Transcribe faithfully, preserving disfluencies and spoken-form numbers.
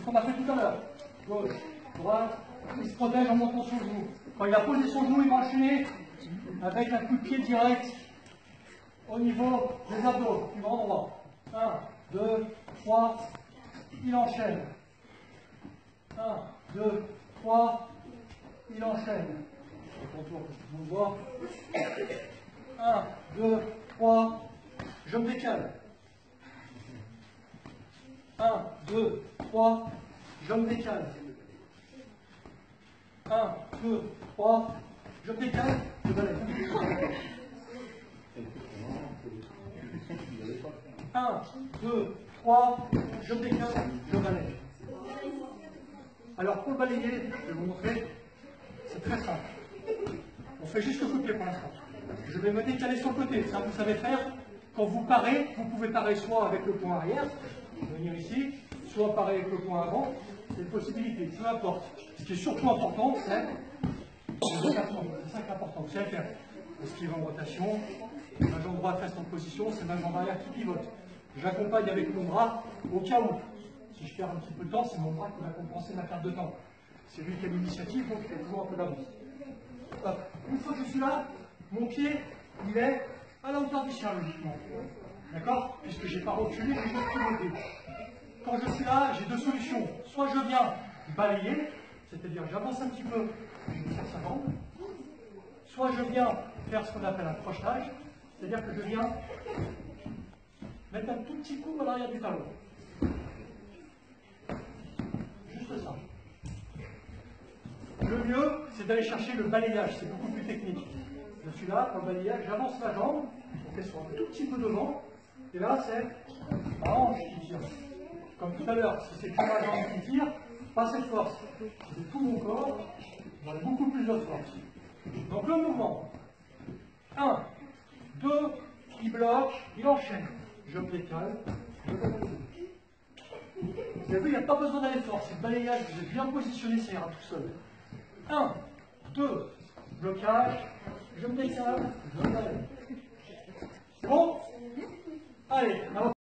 ce qu'on a fait tout à l'heure. Gauche, droite, il se protège en montant son genou. Quand il a posé son genou, il va enchaîner avec un coup de pied direct au niveau des abdos, du grand droit. un, deux, trois, il enchaîne. un, deux, trois, il enchaîne. Je contourne, je vous vois. un, deux, trois, je me décale. un, deux, trois, je me décale. un, deux, trois, je me décale, je balaye. un, deux, trois, je me décale, je balaye. Alors pour le balayer, je vais vous montrer, c'est très simple. On fait juste le coup de pied pour l'instant. Je vais me décaler sur le côté, ça vous savez faire. Quand vous parez, vous pouvez parer soit avec le point arrière, venir ici, soit parer avec le point avant, c'est une possibilité, peu importe. Ce qui est surtout important, c'est le déplacement. C'est ça qui est important, vous savez faire. Esquive en rotation, ma jambe droite reste en position, c'est ma jambe arrière qui pivote. J'accompagne avec mon bras au cas où. Si je perds un petit peu de temps, c'est mon bras qui va compenser ma perte de temps. C'est lui qui a l'initiative, donc il fait toujours un peu d'avance. Une fois que je suis là, mon pied, il est à la hauteur du chien, logiquement. D'accord? Puisque je n'ai pas reculé, mais je vais pivoter. Quand je suis là, j'ai deux solutions. Soit je viens balayer, c'est-à-dire j'avance un petit peu, je vais faire sa jambe. Soit je viens faire ce qu'on appelle un crochetage, c'est-à-dire que je viens mettre un tout petit coup à l'arrière du talon. Juste ça. Le mieux, c'est d'aller chercher le balayage, c'est beaucoup plus technique. Je suis là pour le balayage, j'avance la jambe, on fait sur un tout petit peu devant, et là c'est la hanche qui tire. Comme tout à l'heure, si c'est que ma jambe qui tire, pas cette force. C'est tout mon corps, j'aurai beaucoup plus de force. Donc le mouvement, un, deux, il bloque, il enchaîne. Je me décale, je me décale. Vous avez vu, il n'y a pas besoin d'aller fort, c'est le balayage, vous êtes bien positionné, ça ira tout seul. un, deux, blocage, je me décale, je me balaye. C'est bon? Allez,